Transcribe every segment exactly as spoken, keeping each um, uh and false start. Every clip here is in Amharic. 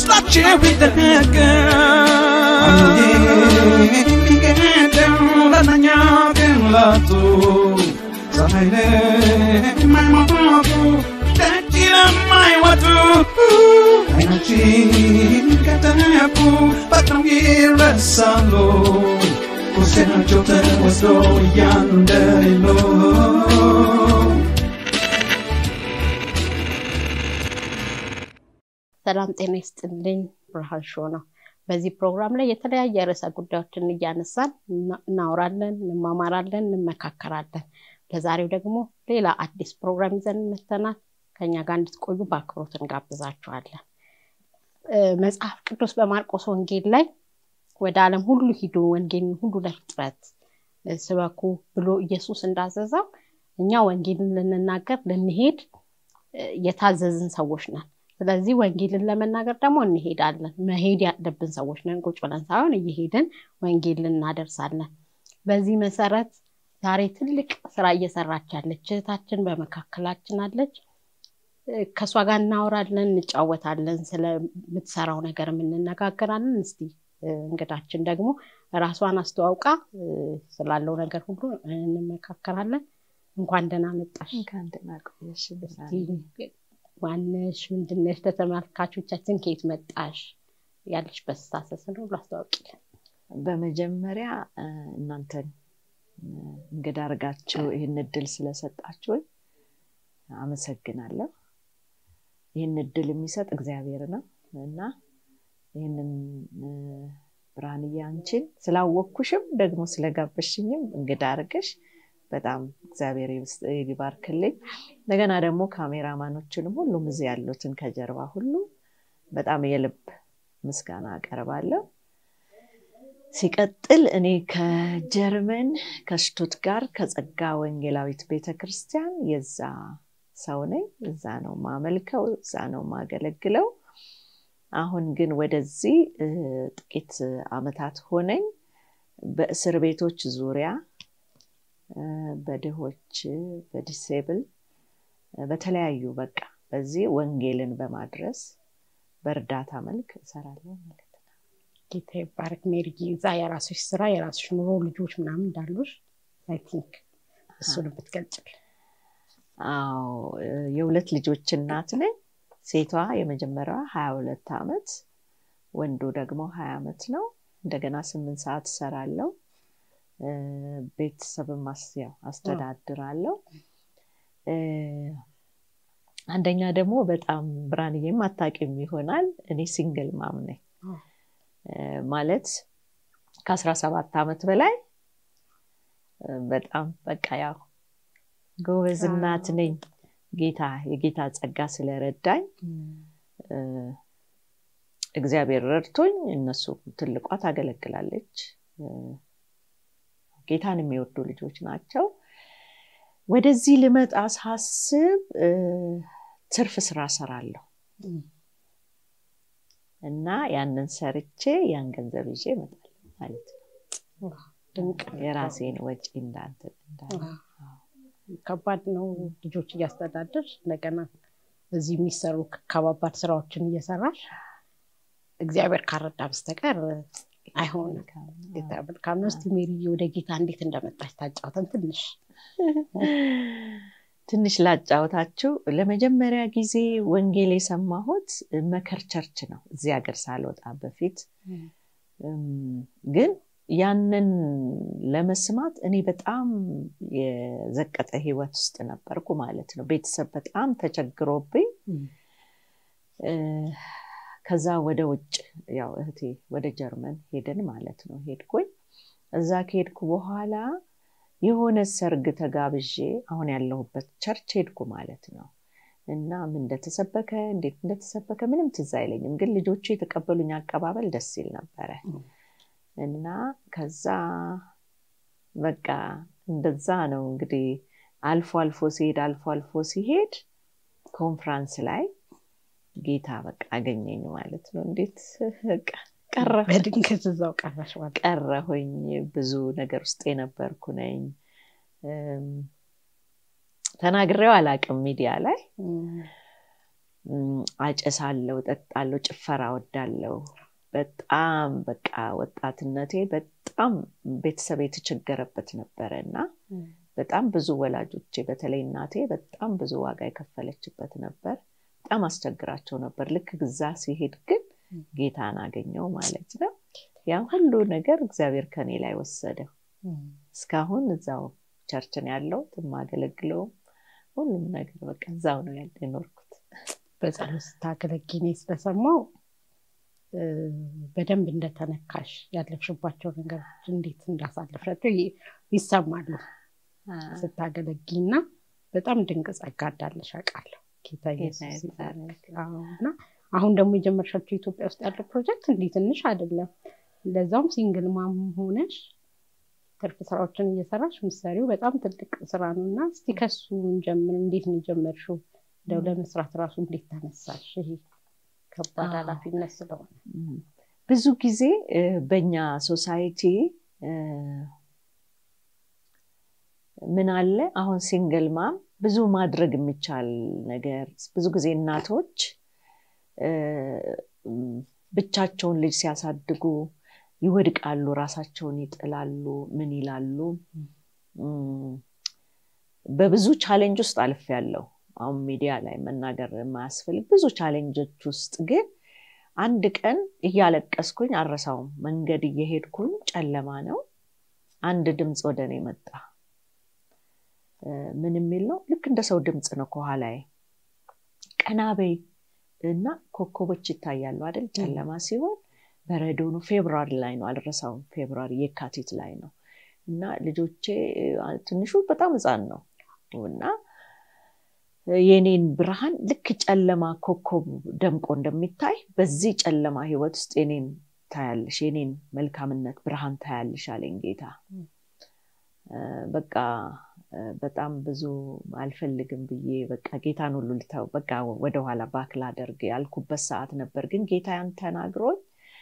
ደስታችን ቢደነቅ ቢገደም ለእኛ ግን ላጡ ፀሐይ ለማይሞቱ ደጅ ለማይወጡ አይናችን ከተነኩ በቅርቡ ይረሳሉ ቁስናቸው ተወስዶ እያንደሌሎ ሰላም ጤና ይስጥልኝ ብርሃን ሾው ነው በዚህ ፕሮግራም ላይ የተለያየ ርዕሰ ጉዳዮችን እያነሳን እናወራለን እንማማራለን እንመካከራለን ለዛሬው ደግሞ ሌላ አዲስ ፕሮግራም ይዘን መተናል ከኛ ጋር እንድትቆዩ በአክብሮት እንጋብዛችኋለን መጽሐፍ ቅዱስ በማርቆስ ወንጌል ላይ ወደ ዓለም ሁሉ ሂዱ ወንጌልን ሁሉ ለፍጥረት ስበኩ ብሎ ኢየሱስ እንዳዘዘው እኛ ወንጌልን ልንናገር ልንሄድ የታዘዝን ሰዎች ነን ስለዚህ ወንጌልን ለመናገር ደግሞ እንሄዳለን መሄድ ያለብን ሰዎች ነን ቁጭ ብለን ሳይሆን እየሄድን ወንጌልን እናደርሳለን በዚህ መሰረት ዛሬ ትልቅ ስራ እየሰራች ያለች እህታችን በመካከላችን አለች ከሷ ጋር እናወራለን እንጫወታለን ስለምትሰራው ነገር እንነጋገራለን እስቲ እንግዳችን ደግሞ ራሷን አስተዋውቃ ስላለው ነገር ሁሉ እንመካከራለን እንኳን ደህና መጣሽ እንኳን ደህና ቆየሽ ዋነሽ ምንድነሽ ተተማልካቾቻችን ከየት መጣሽ ያለሽ በስታሰስ ነው ላስተዋውቂልን በመጀመሪያ እናንተን እንግዳ አርጋችሁ ይሄን እድል ስለሰጣችሁ አመሰግናለሁ ይሄን እድል የሚሰጥ እግዚአብሔር ነው እና ይሄንን ብርሃንዬ አንቺን ስላወቅኩሽም ደግሞ ስለጋበሽኝም እንግዳ አርገሽ በጣም እግዚአብሔር ይባርክልኝ እንደገና ደግሞ ካሜራማኖችንም ሁሉም እዚህ ያሉትን ከጀርባ ሁሉ በጣም የልብ ምስጋና አቀርባለሁ ሲቀጥል እኔ ከጀርመን ከሽቱትጋርት ከጸጋ ወንጌላዊት ቤተክርስቲያን የዛ ሰው ነኝ እዛ ነው ማመልከው እዛ ነው ማገለግለው አሁን ግን ወደዚህ ጥቂት አመታት ሆነኝ በእስር ቤቶች ዙሪያ በደሆች በዲሴብል በተለያዩ በቃ በዚህ ወንጌልን በማድረስ በርዳታ መልክ እሰራለሁ ማለት ነው ጌታ ይባርክ ሜሪጂ ዛ የራስሽ ስራ የራስሽ ኑሮ ልጆች ምናምን እንዳሉሽ አይ ቲንክ እሱን ብትገልጭልኝ አዎ የሁለት ልጆች እናት ነኝ ሴቷ የመጀመሪያዋ ሃያ ሁለት አመት ወንዱ ደግሞ ሃያ አመት ነው እንደገና ስምንት ሰዓት ሰራለሁ ቤተሰብም ማስያው አስተዳድራለሁ አንደኛ ደግሞ በጣም ብራንዬም አታቂም ይሆናል እኔ ሲንግል ማም ነኝ ማለት ከ17 አመት በላይ በጣም በቃ ያው ጎበዝ እናት ነኝ ጌታ የጌታ ጸጋ ስለረዳኝ እግዚአብሔር ረድቶኝ እነሱ ትልቋ ታገለግላለች ጌታን የሚወዱ ልጆች ናቸው ወደዚህ ልመጣ ሳስብ ትርፍ ስራ ሰራለሁ እና ያንን ሰርቼ ያን ገንዘብ ይዤ እመጣለሁ ማለት ነው ድንቅ የራሴን ወጪ እንዳንተ እንዳለ ከባድ ነው ልጆች እያስተዳደር ለገና እዚህ የሚሰሩ ከባባድ ስራዎችን እየሰራሽ እግዚአብሔር ካረዳ በስተቀር አይሆንም ጌታ መልካም ነው እስቲ ሜሪ ወደ ጌታ እንዴት እንደመጣች ታጫውተን ትንሽ ትንሽ ላጫውታችሁ ለመጀመሪያ ጊዜ ወንጌል የሰማሁት መከር ቸርች ነው እዚህ ሀገር ሳልወጣ በፊት ግን ያንን ለመስማት እኔ በጣም የዘቀጠ ህይወት ውስጥ ነበርኩ ማለት ነው ቤተሰብ በጣም ተቸግሮብኝ ከዛ ወደ ውጭ ያው እህቴ ወደ ጀርመን ሄደን ማለት ነው ሄድኩኝ እዛ ከሄድኩ በኋላ የሆነ ሰርግ ተጋብዤ አሁን ያለሁበት ቸርች ሄድኩ ማለት ነው እና ምን እንደተሰበከ እንዴት እንደተሰበከ ምንም ትዝ አይለኝም ግን ልጆቹ የተቀበሉኝ አቀባበል ደስ ይል ነበር እና ከዛ በቃ እንደዛ ነው እንግዲህ አልፎ አልፎ ሲሄድ አልፎ አልፎ ሲሄድ ኮንፈረንስ ላይ ጌታ በቃ አገኘኝ ማለት ነው እንዴት ቀረ በድንገት እዛው ቀረሽ ማለት ቀረሁኝ ብዙ ነገር ውስጥ የነበርኩ ነኝ ተናግሬው አላቅም ሚዲያ ላይ አጨሳለሁ ጠጣለሁ ጭፈራ ወዳለሁ በጣም በቃ ወጣትነቴ በጣም ቤተሰብ የተቸገረበት ነበርና በጣም ብዙ ወላጆቼ በተለይ እናቴ በጣም ብዙ ዋጋ የከፈለችበት ነበር በጣም አስቸግራቸው ነበር ልክ ግዛ ሲሄድ ግን ጌታን አገኘው ማለት ነው ያ ሁሉ ነገር እግዚአብሔር ከኔ ላይ ወሰደው እስካሁን እዛው ቸርችን ያለው ተማገለግለው ሁሉም ነገር በቃ እዛው ነው ያለኖርኩት በጸሎት ታገለግኝ ስለሰማው በደንብ እንደተነካሽ ያለፍሽባቸው ነገሮች እንዴት እንዳሳለፈችው ይሰማሉ ስታገለግኝና በጣም ድንቅ ጸጋ እንዳለሽ አውቃለሁ ጌታ ኢየሱስ ይባርክና አሁን ደግሞ የጀመርሻቸው ኢትዮጵያ ውስጥ ያለው ፕሮጀክት እንዴት ትንሽ አይደለም ለዛውም ሲንግል ማም ሆነሽ ትርፍ ስራዎችን እየሰራሽ ምሳሌው በጣም ትልቅ ስራ ነውና እስቲ ከሱ እንጀምር እንዴት ነው ጀመርሽው ደው ለመስራት ራሱ እንዴት ተነሳሽ ይሄ ከባድ ኃላፊነት ስለሆነ ብዙ ጊዜ በእኛ ሶሳይቲ ምን አለ አሁን ሲንግል ማም ብዙ ማድረግ የሚቻል ነገር ብዙ ጊዜ እናቶች ብቻቸውን ልጅ ሲያሳድጉ ይወድቃሉ ራሳቸውን ይጥላሉ ምን ይላሉ በብዙ ቻሌንጅ ውስጥ አልፈያለሁ አሁን ሚዲያ ላይ መናገር ማስፈልግ ብዙ ቻሌንጆች ውስጥ ግን አንድ ቀን እያለቀስኩኝ አረሳው መንገድ እየሄድኩኝ ጨለማ ነው አንድ ድምጽ ወደኔ መጣ ምን የሚል ነው ልክ እንደ ሰው ድምጽ ነው ከኋላዬ ቀናበይ እና ኮኮቦች ይታያሉ አይደል ጨለማ ሲሆን በረዶ ነው ፌብሩዋሪ ላይ ነው አልረሳው ፌብሩዋሪ የካቲት ላይ ነው እና ልጆቼ ትንሹ በጣም ህፃን ነው እና የኔን ብርሃን ልክ ጨለማ ኮኮብ ደምቆ እንደሚታይ በዚህ ጨለማ ህይወት ውስጥ የኔን ታያለሽ የኔን መልካምነት ብርሃን ታያለሽ አለኝ ጌታ በቃ በጣም ብዙ አልፈልግም ብዬ በቃ ጌታን ሁሉ ልታው በቃ ወደ ኋላ ባክላ አድርጌ ያልኩበት ሰዓት ነበር ግን ጌታ ያን ተናግሮኝ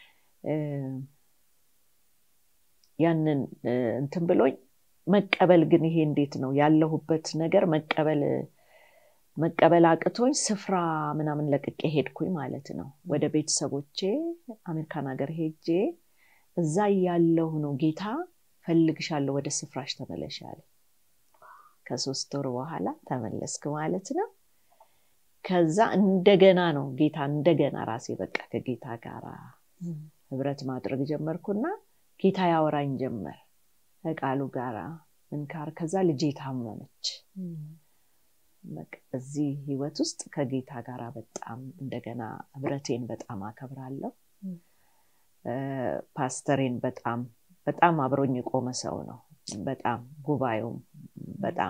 ያንን እንትን ብሎኝ መቀበል ግን ይሄ እንዴት ነው ያለሁበት ነገር መቀበል መቀበል አቅቶኝ ስፍራ ምናምን ለቅቄ ሄድኩኝ ማለት ነው ወደ ቤተሰቦቼ አሜሪካን ሀገር ሄጄ እዛ ያለው ነው ጌታ ፈልግሻለሁ ወደ ስፍራሽ ተመለሽ አለ ከሶስት ወር በኋላ ተመለስኩ ማለት ነው ከዛ እንደገና ነው ጌታ እንደገና ራሴ በቃ ከጌታ ጋር ህብረት ማድረግ ጀመርኩና ጌታ ያወራኝ ጀመር ከቃሉ ጋራ እንካር ከዛ ልጄ ታመመች በቃ እዚህ ህይወት ውስጥ ከጌታ ጋራ በጣም እንደገና ህብረቴን በጣም አከብራለሁ ፓስተሬን በጣም በጣም አብሮኝ ቆመ ሰው ነው በጣም ጉባኤው በጣም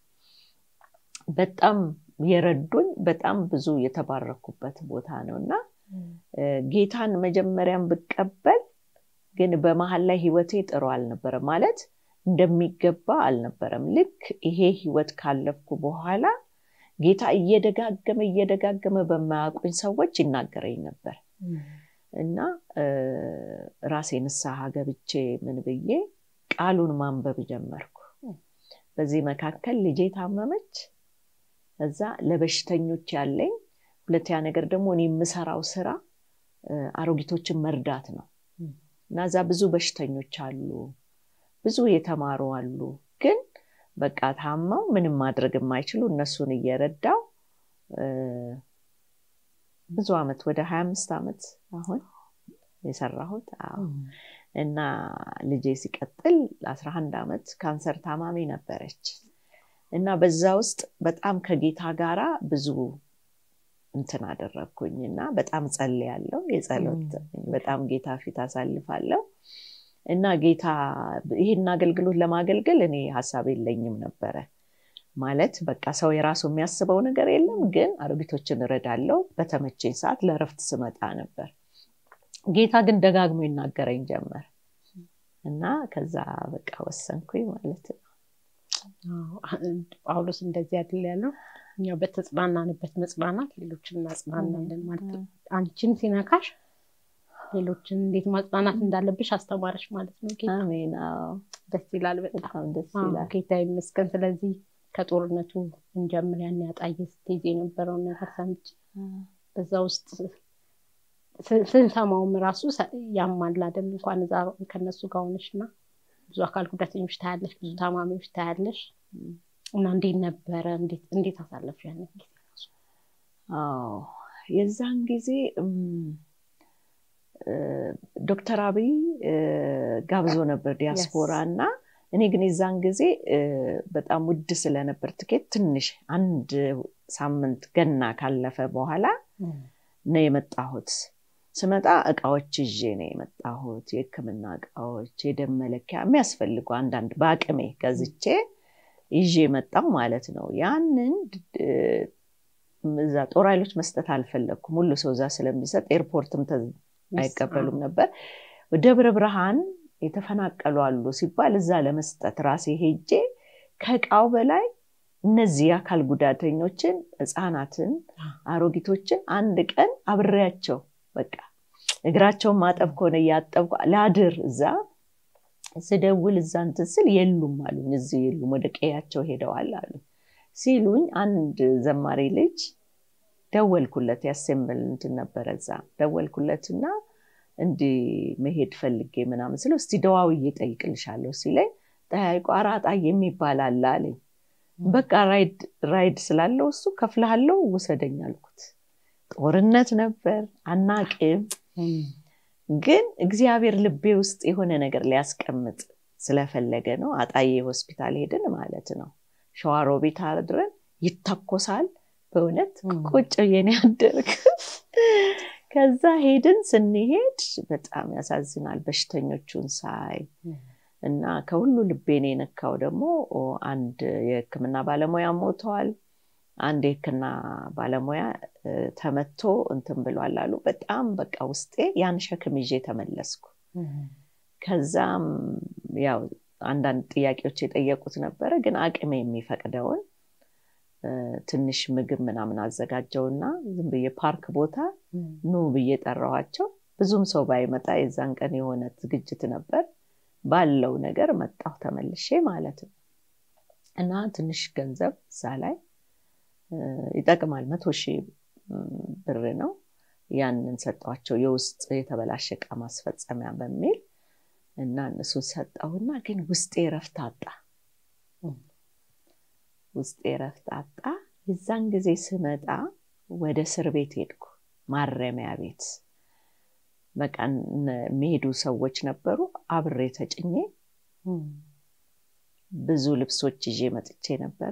በጣም የረዱኝ በጣም ብዙ የተባረኩበት ቦታ ነውና ጌታን መጀመሪያም በቀበል ግን በመሃል ላይ ህይወቴ ጥሩ አልነበረ ማለት እንደሚገባ አልነበረም ልክ ይሄ ህይወት ካለፍኩ በኋላ ጌታ እየደጋገመ እየደጋገመ በማያውቁኝ ሰዎች ይናገረኝ ነበር እና ራሴን ንስሐ ገብቼ ምን ብዬ ቃሉን ማንበብ ጀመርኩ በዚህ መካከል ልጄ ታመመች እዛ ለበሽተኞች ያለኝ ሁለተኛ ነገር ደግሞ እኔ የምሰራው ስራ አሮጊቶችን መርዳት ነው እና እዛ ብዙ በሽተኞች አሉ ብዙ የተማሩ አሉ ግን በቃ ታማው ምንም ማድረግ የማይችሉ እነሱን እየረዳው ብዙ አመት ወደ ሃያ አምስት አመት አሁን የሰራሁት አዎ እና ልጄ ሲቀጥል አስራ አንድ አመት ካንሰር ታማሚ ነበረች እና በዛ ውስጥ በጣም ከጌታ ጋራ ብዙ እንትን አደረኩኝና በጣም ጸልያለሁ የጸሎት በጣም ጌታ ፊት አሳልፋለሁ እና ጌታ ይሄን አገልግሎት ለማገልገል እኔ ሐሳብ የለኝም ነበር ማለት በቃ ሰው የራሱ የሚያስበው ነገር የለም ግን አሮጊቶችን እረዳለሁ በተመቸኝ ሰዓት ለረፍት ስመጣ ነበር ጌታ ግን ደጋግሞ ይናገረኝ ጀመር እና ከዛ በቃ ወሰንኩኝ ማለት ነው ጳውሎስ እንደዚህ አይደል ያለው እኛ በተጽናናንበት መጽናናት ሌሎችን እናጽናናለን ማለት ነው አንቺን ሲነካሽ ሌሎችን እንዴት ማጽናናት እንዳለብሽ አስተማረሽ ማለት ነው ጌታ አሜን አዎ ደስ ይላል በጣም ደስ ይላል ጌታ ይመስገን ስለዚህ ከጦርነቱ እንጀምር ያን ያጣየ ስትይዝ የነበረው ነገር ሰምቼ በዛ ውስጥ ስንሰማውም ራሱ ያማል አይደል እንኳን እዛ ከነሱ ጋር ሆነሽና ብዙ አካል ጉዳተኞች ታያለሽ ብዙ ታማሚዎች ታያለሽ እና እንዴት ነበር እንዴት እንዴት አሳለፍሽ ያን ጊዜ? አዎ የዛን ጊዜ ዶክተር አብይ ጋብዞ ነበር ዲያስፖራና እኔ ግን የዛን ጊዜ በጣም ውድ ስለነበር ትኬት ትንሽ አንድ ሳምንት ገና ካለፈ በኋላ ነው የመጣሁት ስመጣ እቃዎች ይዤ ነው የመጣሁት የሕክምና እቃዎች የደም መለኪያ የሚያስፈልጉ አንዳንድ ባቅሜ ገዝቼ ይዤ መጣሁ ማለት ነው ያንን እዛ ጦር ኃይሎች መስጠት አልፈለኩም ሁሉ ሰው እዛ ስለሚሰጥ ኤርፖርትም አይቀበሉም ነበር ደብረ ብርሃን የተፈናቀሉ አሉ ሲባል እዛ ለመስጠት ራሴ ሄጄ ከቃው በላይ እነዚህ አካል ጉዳተኞችን ህፃናትን አሮጊቶችን አንድ ቀን አብሬያቸው በቃ እግራቸው ማጠብ ኮነ ያጠብኩ ላድር እዛ ስደውል እዛ እንትን ስል የሉም አሉኝ እዚህ የሉም ወደ ቀያቸው ሄደዋል አሉ ሲሉኝ አንድ ዘማሪ ልጅ ደወልኩለት ያሰምብል እንትን ነበር እዛ ደወልኩለትና እንዲ መሄድ ፈልጌ ምናምን ስለው እስቲ ደዋውዬ ጠይቅልሻለሁ ሲለኝ ጠያይቆ አራጣ የሚባል አለ አለኝ በቃ ራይድ ራይድ ስላለው እሱ ከፍለሃለው ወሰደኝ አልኩት ጦርነት ነበር አናቅም ግን እግዚአብሔር ልቤ ውስጥ የሆነ ነገር ሊያስቀምጥ ስለፈለገ ነው አጣዬ ሆስፒታል ሄድን ማለት ነው ሸዋሮቢት አድረን ይተኮሳል በእውነት ቁጭ የኔ አደረክ ከዛ ሄድን ስንሄድ በጣም ያሳዝናል በሽተኞቹን ሳይ እና ከሁሉ ልቤኔ ነካው ደግሞ አንድ የሕክምና ባለሙያ ሞተዋል አንድ የሕክምና ባለሙያ ተመቶ እንትን ብሏል አሉ በጣም በቃ ውስጤ ያን ሸክም ይዤ ተመለስኩ ከዛም ያው አንዳንድ ጥያቄዎች የጠየቁት ነበር ግን አቅሜ የሚፈቅደውን ትንሽ ምግብ ምናምን አዘጋጀውና ዝም ብዬ ፓርክ ቦታ ኑ ብዬ ጠራዋቸው ብዙም ሰው ባይመጣ የዛን ቀን የሆነ ዝግጅት ነበር ባለው ነገር መጣሁ ተመልሼ ማለት ነው እና ትንሽ ገንዘብ ዛላይ ይጠቅማል መቶ ሺህ ብር ነው ያንን ሰጣቸው የውስጥ የተበላሸቀ ማስፈጸሚያ በሚል እና እነሱ ሰጣውና ግን ውስጤ ረፍት አጣ ውስጤ ረፍት አጣ የዛን ጊዜ ስመጣ ወደ እስር ቤት ሄድኩ ማረሚያ ቤት በቃ መሄዱ ሰዎች ነበሩ አብሬ ተጭኜ ብዙ ልብሶች ይዤ መጥቼ ነበር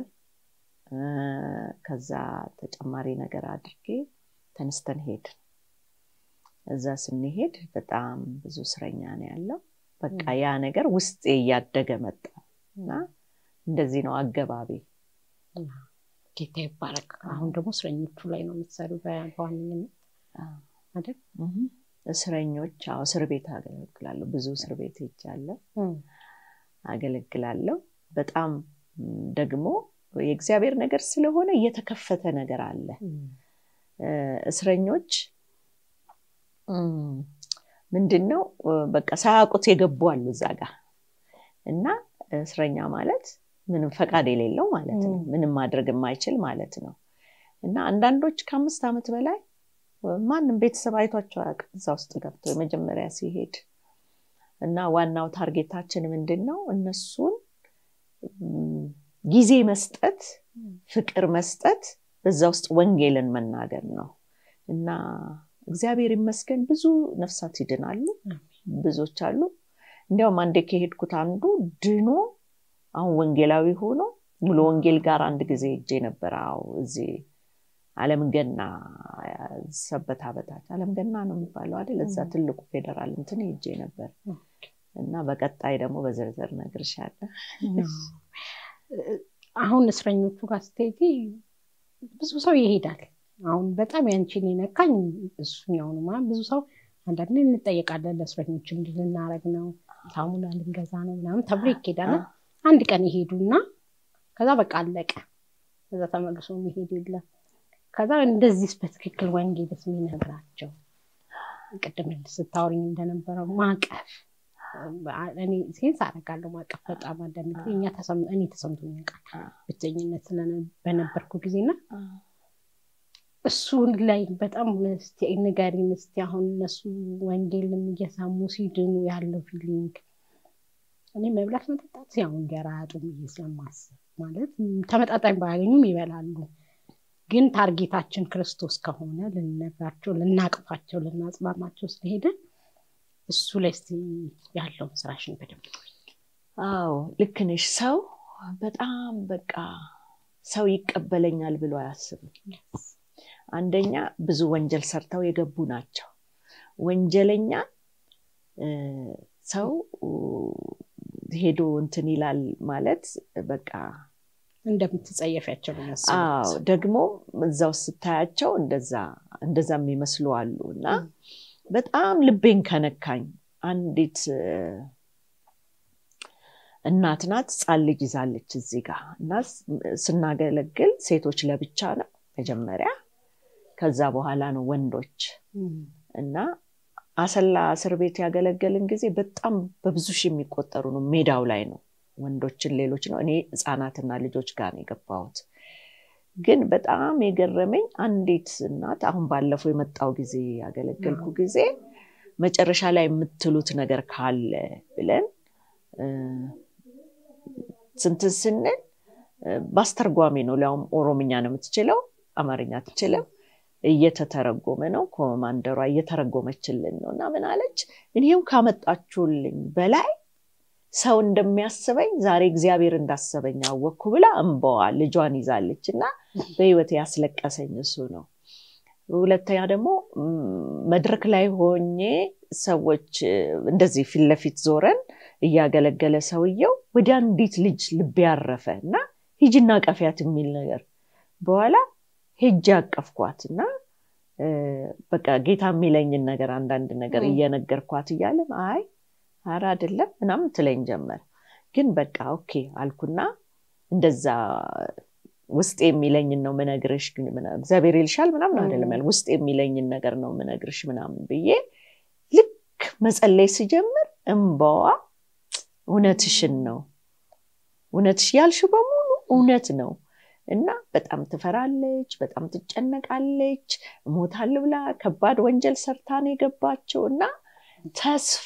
ከዛ ተጨማሪ ነገር አድርጌ ተነስተን ሄድ እዛ ስንሄድ በጣም ብዙ እስረኛ ነው ያለው በቃ ያ ነገር ውስጤ ያደገ መጣና እንደዚህ ነው አገባቢ ጌታ ይባረክ አሁን ደግሞ እስረኞቹ ላይ ነው የምትሰሩ በዋነኝነት አይደል እስረኞች አው እስር ቤት አገለግላለሁ ብዙ እስር ቤት ሄጃለሁ አገለግላለሁ በጣም ደግሞ የእግዚአብሔር ነገር ስለሆነ የተከፈተ ነገር አለ እስረኞች ምንድነው በቃ ሳያውቁት የገቡ አሉ እዛጋ እና እስረኛ ማለት ምንም ፈቃድ የሌለው ማለት ነው ምንም ማድረግ የማይችል ማለት ነው እና አንዳንዶች ከአምስት አመት በላይ ማንንም ቤተሰብ አይቷቸው አያውቅም እዛ ውስጥ ገብተው የመጀመሪያ ሲሄድ እና ዋናው ታርጌታችን ምንድነው እነሱን ጊዜ መስጠት ፍቅር መስጠት በዛ ውስጥ ወንጌልን መናገር ነው እና እግዚአብሔር ይመስገን ብዙ ነፍሳት ይድናሉ ብዙዎች አሉ እንዲያውም አንዴ ከሄድኩት አንዱ ድኖ አሁን ወንጌላዊ ሆኖ ሙሉ ወንጌል ጋር አንድ ጊዜ እጄ ነበርው እዚህ ዓለም ገና ሰበታ በታች ዓለም ገና ነው የሚባለው አይደል እዛ ትልቁ ፌደራል እንትን እጄ ነበር እና በቀጣይ ደግሞ በዘርዘር ነግርሻለሁ አሁን እስረኞቹ ጋር ስትሄጂ ብዙ ሰው ይሄዳል አሁን በጣም ያንቺን ይነካኝ እሱኛው ነው ማለት ብዙ ሰው አንዳንዴ እንጠየቃለን ለእስረኞች እንድናረግ ነው ሳሙና ልንገዛ ነው ምናምን ተብሎ ይኬዳል አንድ ቀን ይሄዱና ከዛ በቃ አለቀ ከዛ ተመልሶ መሄድ የለም ከዛ እንደዚህ በትክክል ወንጌልስ የሚነግራቸው ቅድም ስታወሪኝ እንደነበረው ማቀፍ እኔ ሴንስ አደርጋለሁ ማቀፍ በጣም አንዳንድ ጊዜ እኛ ተሰም እኔ ተሰምቶኝ ያውቃል ብቸኝነት ስለነበርኩ ጊዜና እሱ ላይ በጣም እስቲ ንገሪኝ እስቲ አሁን እነሱ ወንጌልን እየሰሙ ሲድኑ ያለው ፊሊንግ እኔ መብላት መጠጣት ያው እንጀራ አጡም እየሰማስ ማለት ተመጣጣኝ ባያገኙም ይበላሉ ግን ታርጌታችን ክርስቶስ ከሆነ ለነግራቸው ለናቅፋቸው ለናጽማማቸው ስለሄደ እሱ ላይ እስቲ ያለው ስራሽን በደንብ አዎ ልክ ነሽ ሰው በጣም በቃ ሰው ይቀበለኛል ብሎ አያስብም አንደኛ ብዙ ወንጀል ሰርተው የገቡ ናቸው ወንጀለኛ ሰው ሄዶ እንትን ይላል ማለት በቃ እንደምትጸየፋቸው ነው አዎ ደግሞ እዛው ስታያቸው እንደዛ እንደዛም ይመስሉ አሉና በጣም ልቤን ከነካኝ አንዲት እናት ናት ጻል ልጅ ይዛለች እዚህ ጋር እና ስናገለግል ሴቶች ለብቻ ነው መጀመሪያ ከዛ በኋላ ነው ወንዶች እና አሰላ እስር ቤት ያገለገልን ጊዜ በጣም በብዙ ሺህ የሚቆጠሩ ነው ሜዳው ላይ ነው ወንዶችን ሌሎች ነው እኔ ህፃናትና ልጆች ጋር ነው የገባሁት ግን በጣም የገረመኝ አንዲት እናት አሁን ባለፈው የመጣው ጊዜ ያገለገልኩ ጊዜ መጨረሻ ላይ የምትሉት ነገር ካለ ብለን ስንትን ስንል ባስተርጓሚ ነው ላውም ኦሮምኛ ነው የምትችለው አማርኛ ትችለው እየተተረጎመ ነው ኮማንደሯ እየተረጎመችልን ነውና ምን አለች እኔው ካመጣችሁልኝ በላይ ሰው እንደሚያስበኝ ዛሬ እግዚአብሔር እንዳሰበኝ አወኩ ብላ እንባዋ ልጇን ይዛለችና በህይወት ያስለቀሰኝ እሱ ነው ሁለተኛ ደግሞ መድረክ ላይ ሆኜ ሰዎች እንደዚህ ፊት ለፊት ዞረን እያገለገለ ሰውየው ወደ አንዲት ልጅ ልብ ያረፈና ሂጂና ቀፊያት የሚል ነገር በኋላ ሄጅ አቀፍኳትና በቃ ጌታ የሚለኝን ነገር አንዳንድ ነገር እየነገርኳት ይያለ አይ አራ አይደለም ምናምን ትለኝ ጀመር ግን በቃ ኦኬ አልኩና እንደዛ ውስጥ የሚለኝን ነው መነግርሽ ግን እግዚአብሔር ይልሻል ምናምን አይደለም ያል ውስጥ የሚለኝን ነገር ነው መነግርሽ ምናምን ብዬ ልክ መጸለይ ሲጀምር እንባዋ እውነትሽን ነው እውነትሽ ያልሽው በሙሉ እውነት ነው እና በጣም ትፈራለች በጣም ትጨነቃለች ሞታል ብላ ከባድ ወንጀል ሰርታ ነው የገባችውና ተስፋ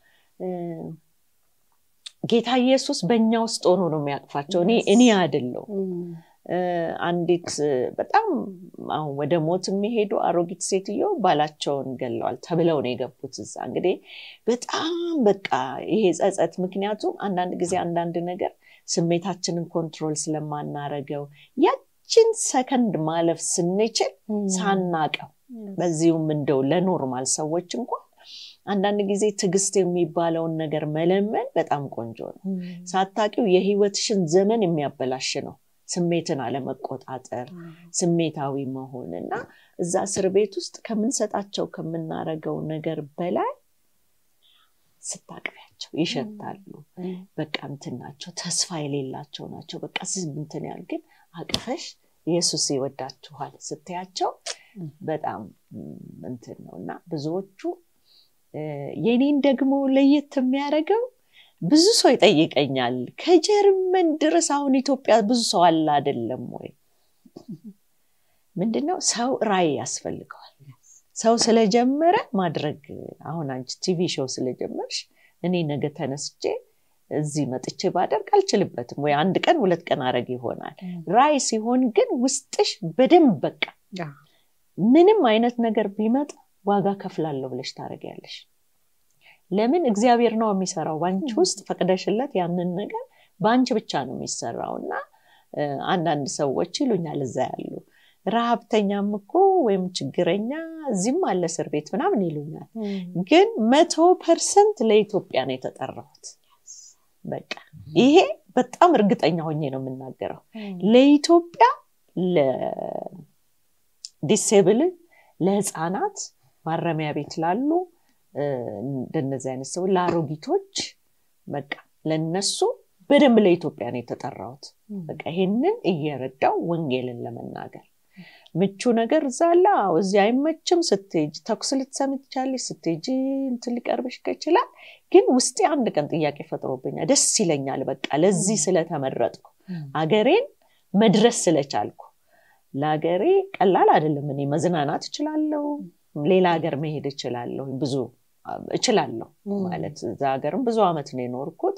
ጌታ ኢየሱስ በእኛ ውስጥ ሆኖ ነው የሚያቅፋቸው እኔ እኔ አይደለም አንዲት በጣም አሁን ወደ ሞት የሚሄዱ አሮጊት ሴትዮ ባላቸውን ገለዋል ተብለው ነው የገቡት እዛ እንግዲህ በጣም በቃ ይሄ ጸጸት ምክንያቱም አንዳንድ ጊዜ አንዳንድ ነገር ስሜታችንን ኮንትሮል ስለማናረገው ያችን ሰከንድ ማለፍ ስንችል ሳናቀው በዚሁም እንደው ለኖርማል ሰዎች እንኳን አንዳንድ ጊዜ ትግስት የሚባለውን ነገር መለመን በጣም ቆንጆ ነው ሳታቂው የህይወትሽን ዘመን የሚያበላሽ ነው ስሜትን አለመቆጣጠር ስሜታዊ መሆንና እዛ እስር ቤት ውስጥ ከመንሰጣቸው ከመናረገው ነገር በላይ ስታቀያቸው ይሸታሉ በቃ እንትናቸው ተስፋ የሌላቸው ናቸው በቃ እንትን ያል ግን አቅፈሽ ኢየሱስ ይወዳችኋል ስትያቸው በጣም እንትን ነውና ብዙዎቹ የኔን ደግሞ ለየት የሚያረጋው ብዙ ሰው ይጠይቀኛል ከጀርመን ድረስ አሁን ኢትዮጵያ ብዙ ሰው አለ አይደለም ወይ ምንድነው ሰው ራይ ያስፈልጋል ሰው ስለጀመረ ማድረግ አሁን አንቺ ቲቪ ሾው ስለጀመርሽ እኔ ነገ ተነስቼ እዚህ መጥቼ ባደርግ አልችልበትም ወይ አንድ ቀን ሁለት ቀን አረግ ይሆናል ራይ ሲሆን ግን ውስጥሽ በደንብ በቃ ምንም አይነት ነገር ቢመጣ ዋጋ ከፍላለሁ ብለሽ ታረጋለሽ ለምን እግዚአብሔር ነው የሚሰራው ባንቺ ውስጥ ፈቅደሽለት ያንን ነገር ባንቺ ብቻ ነው የሚሰራውና አንዳንድ ሰዎች ይሉኛል እዛ ያሉ ረሃብተኛም እኮ ወይም ችግረኛ እዚህም አለ እስር ቤት ምናምን ይሉኛል ግን መቶ ፐርሰንት ለኢትዮጵያ ነው የተጠራሁት በቃ ይሄ በጣም እርግጠኛ ሆኜ ነው የምናገረው ለኢትዮጵያ ለዲሴብል ለህፃናት ማረሚያ ቤት ላሉ እንደነዚህ አይነት ሰው ላሮጊቶች በቃ ለነሱ በደንብ ለኢትዮጵያ ነው የተጠራሁት በቃ ይሄንን እየረዳው ወንጌልን ለመናገር ምቹ ነገር ዛላ እዚህ አይመችም ስትሄጂ ተኩስ ልትሰሚ ትችያለሽ ስትሄጂ እንትን ሊቀርብሽ ይችላል ግን ውስጤ አንድ ቀን ጥያቄ ፈጥሮብኛል ደስ ይለኛል በቃ ለዚህ ስለተመረጥኩ አገሬን መድረስ ስለቻልኩ ለአገሬ ቀላል አይደለም እኔ መዝናናት እችላለሁ ሌላ ሀገር መሄድ እችላለሁ ብዙ እችላለሁ ማለት እዛ ሀገርም ብዙ አመት ነው የኖርኩት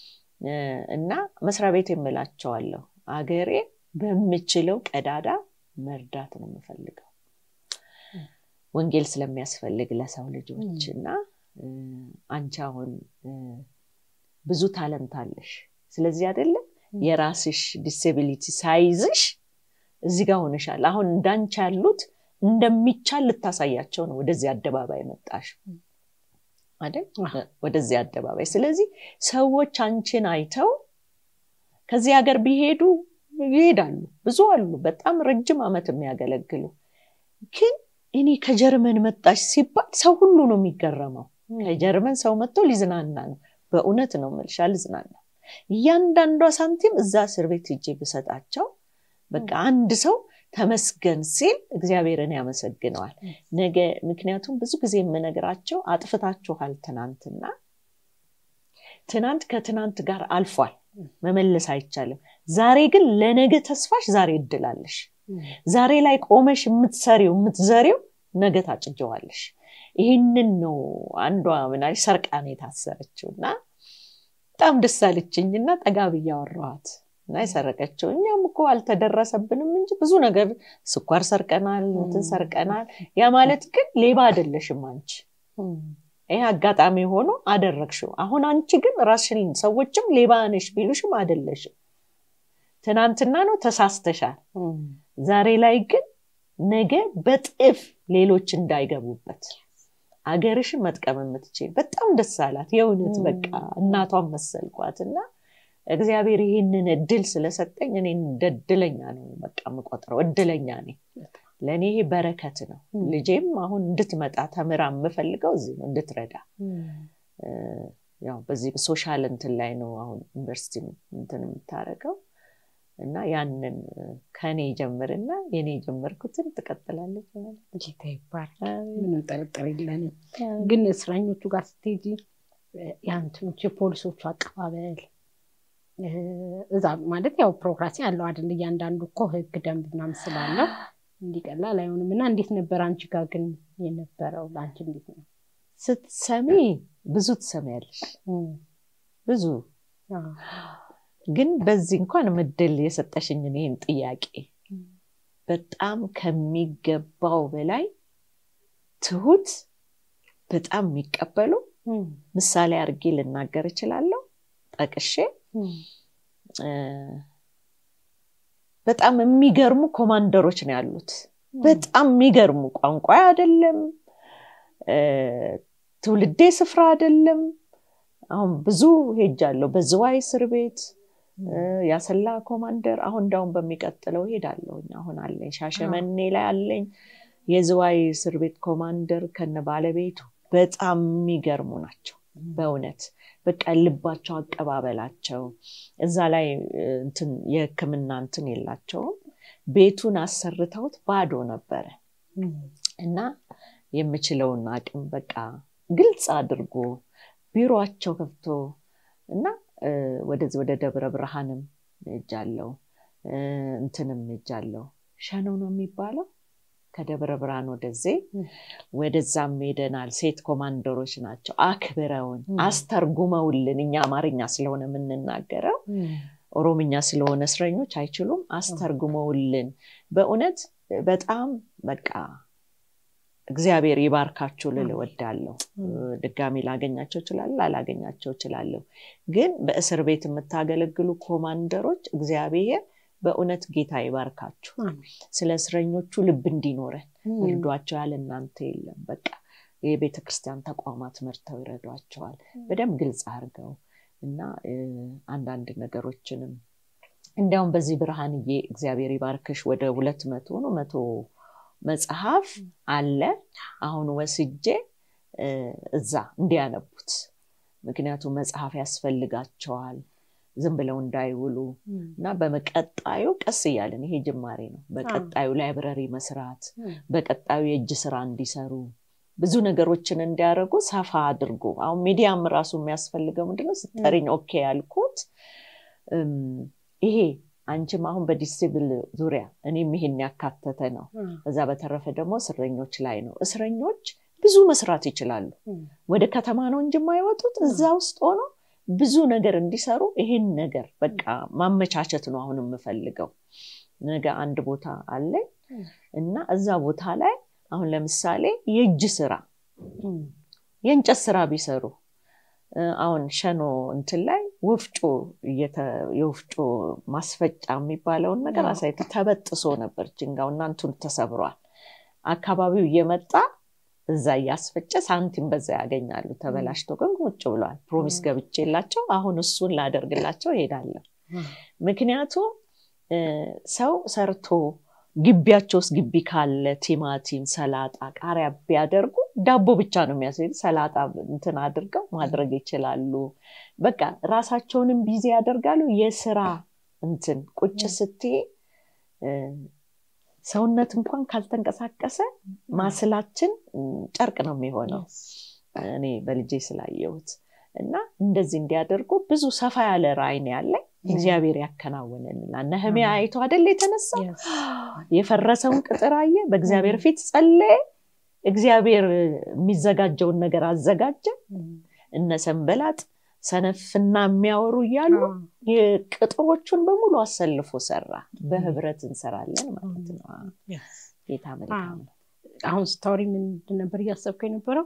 እና መስሪያ ቤት የምላቸዋለሁ አገሬ በምችለው ቀዳዳ መርዳት ነው የምፈልገው ወንጌል ስለሚያስፈልግ ለሰው ልጆችና አንቺ አሁን ብዙ ታለንት አለሽ ስለዚህ አይደለም የራስሽ ዲሴቢሊቲ ሳይዝሽ እዚህ ጋር ሆነሻል አሁን እንዳንቺ ያሉት እንደሚቻል ልታሳያቸው ነው ወደዚህ አደባባይ መጣሽ አይደል ወደዚህ አደባባይ ስለዚህ ሰዎች አንቺን አይተው ከዚህ ሀገር ቢሄዱ ይሄዳሉ ብዙ አሉ በጣም ረጅም አመት የሚያገለግሉ ግን እኔ ከጀርመን መጣሽ ሲባል ሰው ሁሉ ነው የሚገረመው ከጀርመን ሰው መጥቶ ሊዝናና ነው በእውነት ነው መልሻል ዝናና ያንዳንዷ ሳንቲም እዛ እስር ቤት ሂጄ በሰጣቸው በቃ አንድ ሰው ተመስገን ሲል እግዚአብሔርን ያመሰግነዋል ነገ ምክንያቱም ብዙ ጊዜ የምነግራቸው አጥፍታችኋል ትናንትና ትናንት ከትናንት ጋር አልፏል መመለስ አይቻልም ዛሬ ግን ለነገ ተስፋሽ ዛሬ እድላለሽ ዛሬ ላይ ቆመሽ የምትሰሪው የምትዘሪው ነገ ታጭጀዋለሽ ይሄንን ነው አንዷ ምናል ሰርቃኔ ታሰረችውና በጣም ደስ አለችኝና ጠጋብ ያወራዋት እና ይሰረቀችው እኛም እኮ አልተደረሰብንም እንጂ ብዙ ነገር ስኳር ሰርቀናል እንትን ሰርቀናል ያ ማለት ግን ሌባ አይደለሽም አንቺ ይሄ አጋጣሚ ሆኖ አደረግሽው አሁን አንቺ ግን ራስሽን ሰዎችም ሌባ ነሽ ቢሉሽም አይደለሽም ትናንትና ነው ተሳስተሻል ዛሬ ላይ ግን ነገ በጥፍ ሌሎች እንዳይገቡበት አገርሽን መጥቀም የምትችል በጣም ደስ አላት የውነት በቃ እናቷን መሰልኳትና እግዚአብሔር ይሄንን እድል ስለሰጠኝ እኔ እንደድለኛ ነው በቃ መቆጥረው እድለኛ ነኝ ለኔ ይሄ በረከት ነው ልጄም አሁን እንድትመጣ ተምራ የምፈልገው እዚህ ነው እንድትረዳ ያው በዚህ በሶሻል እንትን ላይ ነው አሁን ዩኒቨርሲቲ እንትን የምታረገው እና ያንን ከኔ ጀምርና የኔ ጀምርኩትን ተቀጥላለች ማለት ጌታ ይባርክ ምንም ጥርጥር የለንም ግን እስረኞቹ ጋር ስትሄጂ ያንተኞች ፖሊሶቹ አቀባበል እዛ ማለት ያው ፕሮግራሲ ያለው አይደል ያንዳንዱ እኮ ህግ ደንብ ምናምን ስላለ እንዲቀላል አይሆንምና እንዴት ነበር አንቺ ጋር ግን የነበረው ላንቺ እንዴት ነው ስትሰሚ ብዙ ትሰሚያለሽ ብዙ ግን በዚህ እንኳን ምድል የሰጠሽኝ እኔን ጥያቄ በጣም ከሚገባው በላይ ትሁት በጣም የሚቀበሉ ምሳሌ አርጌ ልናገር እችላለሁ ጠቅሼ በጣም የሚገርሙ ኮማንደሮች ነው ያሉት በጣም የሚገርሙ ቋንቋ አይደለም ትውልዴ ስፍራ አይደለም አሁን ብዙ ሄጃለሁ በዝዋይ እስር ቤት ያሰላ ኮማንደር አሁን ዳውን በሚቀጥለው ሄዳለሁ አሁን አለኝ ሻሸመኔ ላይ አለኝ የዝዋይ እስር ቤት ኮማንደር ከነ ባለቤቱ በጣም የሚገርሙ ናቸው በእውነት በቃ ልባቸው አቀባበላቸው እዛ ላይ እንትን የህክምና እንትን የላቸው ቤቱን አሰርተውት ባዶ ነበር እና የምችለውን አቅም በቃ ግልጽ አድርጎ ቢሮአቸው ከፍቶ እና ወደዚህ ወደ ደብረ ብርሃንም እጃለው እንትንም እጃለው ሸኖ ነው የሚባለው ከደብረ ብርሃን ወደዚህ ወደዛም ሄደናል ሴት ኮማንደሮች ናቸው አክብረውን አስተርጉመውልን እኛ አማርኛ ስለሆነ የምንናገረው ኦሮምኛ ስለሆነ እስረኞች አይችሉም አስተርጉመውልን በእውነት በጣም በቃ እግዚአብሔር ይባርካችሁ ለለወዳለው ድጋሚ ላገኛቸው ይችላል ላላገኛቸው ይችላል ግን በእስር ቤት የምታገለግሉ ኮማንደሮች እግዚአብሔር በእውነት ጌታ ይባርካችሁ ስለ እስረኞቹ ልብ እንዲኖረን ይርዷቸው ያለ እናንተ የለም በቃ የቤተክርስቲያን ተቋማት መርተው ይረዷቸዋል በደም ግልጽ አርገው እና አንዳንድ ነገሮችንም እንዲያውም በዚህ ብርሃንዬ እግዚአብሔር ይባርክሽ ወደ ሁለት መቶ ነው መቶ መጽሐፍ አለ አሁን ወስጄ እዛ እንዲያነቡት ምክንያቱም መጽሐፍ ያስፈልጋቸዋል ዝም ብለው እንዳይውሉ እና በመቀጣዩ ቀስ ይያለን ይሄ ጅማሬ ነው በቀጣዩ ላይብረሪ መስራት በቀጣዩ የእጅ ስራ እንዲሰሩ ብዙ ነገሮችን እንዲያረጉ ሰፋ አድርጎ አሁን ሚዲያም ራሱ የሚያስፈልገው ምንድነው ስጠሪኝ ኦኬ ያልኩት ይሄ አንቺም አሁን በዲስብል ዙሪያ እኔም ይሄን ያካተተ ነው እዛ በተረፈ ደግሞ እስረኞች ላይ ነው እስረኞች ብዙ መስራት ይችላሉ ወደ ከተማ ነው እንጂ የማይወጡት እዛ ውስጥ ሆኖ ብዙ ነገር እንዲሰሩ ይሄን ነገር በቃ ማመቻቸት ነው አሁን የምፈልገው ነገ አንድ ቦታ አለ እና እዛ ቦታ ላይ አሁን ለምሳሌ የእጅ ስራ የእንጨት ስራ ቢሰሩ አሁን ሸኖ እንትን ላይ ወፍጮ የወፍጮ ማስፈጫ የሚባለውን ነገር አሳይቶ ተበጥሶ ነበር ጅንጋውና እንትን ተሰብሯል አካባቢው እየመጣ እዛ ያስፈጨ ሳንቲም በዛ ያገኛሉ ተበላሽቶ ግን ቁጭ ብሏል ፕሮሚስ ገብቼላቸው አሁን እሱን ላደርግላቸው ይሄዳለሁ ምክንያቱም ሰው ሰርቶ ግቢያቸውስ ግቢ ካለ ቲማቲም ሰላጣ ቃሪያ ቢያደርጉ ዳቦ ብቻ ነው የሚያስፈልግ ሰላጣ እንትን አድርገው ማድረግ ይችላሉ በቃ ራሳቸውንም ቢዚ ያደርጋሉ የሥራ እንትን ቁጭ ስትይ ሰውነት እንኳን ካልተንቀሳቀሰ ማስላችን ጨርቅ ነው የሚሆነው እኔ በልጄ ስላየሁት እና እንደዚህ እንዲያደርጉ ብዙ ሰፋ ያለ ራዕይ ነው ያለ እግዚአብሔር ያከናወነልና ነህሚያ አይቶ አይደል የተነሳ የፈረሰውን ቅጥር አየ በእግዚአብሔር ፊት ጸለየ እግዚአብሔር የሚዘጋጀውን ነገር አዘጋጀ እነ ሰንበላጥ ሰነፍና የሚያወሩ ይያሉ የቅጥሮቹን በሙሉ አሰልፎ ሰራ በህብረት እንሰራለን ማለት ነው ጌታ መልካም አሁን ስቶሪ ምን ነበር ያሰብከው የነበረው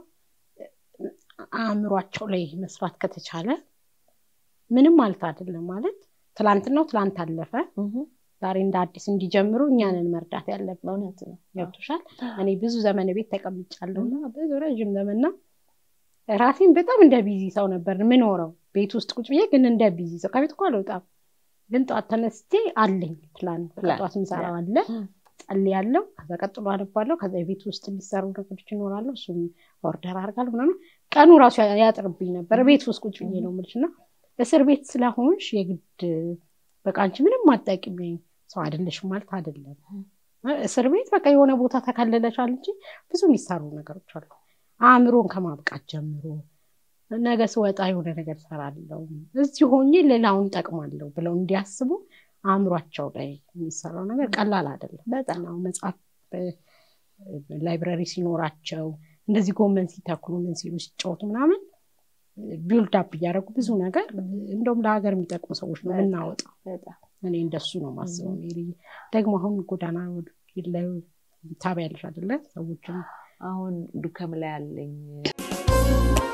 አእምሯቸው ላይ መስራት ከተቻለ ምንም ማለት አይደለም ማለት ትላንትናው ትላንት አለፈ ዛሬ እንደ አዲስ እንዲጀምሩ እኛንን መርዳት ያለብን እውነት ነው ያውጥሻል እኔ ብዙ ዘመን ቤት ተቀምጫለሁና ብዙ ረጅም ዘመንና ራሴን በጣም እንደ ቢዚ ሰው ነበር ምን ሆረው ቤት ውስጥ ቁጭ ብዬ ግን እንደ ቢዚ ሰው ከቤት እኮ አልወጣም ግን ጧት ተነስቼ አለኝ ፕላን ጧት ምሳራው አለ ጸልያለሁ ከዛ ቀጥሎ አነባለሁ ከዛ ቤት ውስጥ የሚሰሩ ነገሮች ይኖራሉ እሱም ኦርደር አርጋለሁ ምናምን ቀኑ ራሱ ያጥርብኝ ነበር ቤት ውስጥ ቁጭ ብዬ ነው ምልሽና እስር ቤት ስለሆንሽ የግድ በቃ አንቺ ምንም አጣቂም ሰው አይደለሽ ማለት አይደለም እስር ቤት በቃ የሆነ ቦታ ተከለለሻል እንጂ ብዙ የሚሰሩ ነገሮች አሉ አእምሮን ከማብቃት ጀምሮ ነገ ስወጣ የሆነ ነገር ሰራለሁ እዚህ ሆኜ ሌላውን ጠቅማለሁ ብለው እንዲያስቡ አእምሯቸው ላይ የሚሰራው ነገር ቀላል አይደለም በጣም ነው መጽሐፍ ላይብረሪ ሲኖራቸው እንደዚህ ጎመን ሲተክሉ ምን ሲሉ ሲጫወቱ ምናምን ቢልድ አፕ ያደረጉ ብዙ ነገር እንደውም ለሀገር የሚጠቅሙ ሰዎች ነው እናወጣው በጣም እኔ እንደሱ ነው ማስበው ሜሪ ደግሞ አሁን ጎዳና ላይ ታበያለሽ አይደለ ሰዎችን አሁን ዱከም ላይ ያለኝ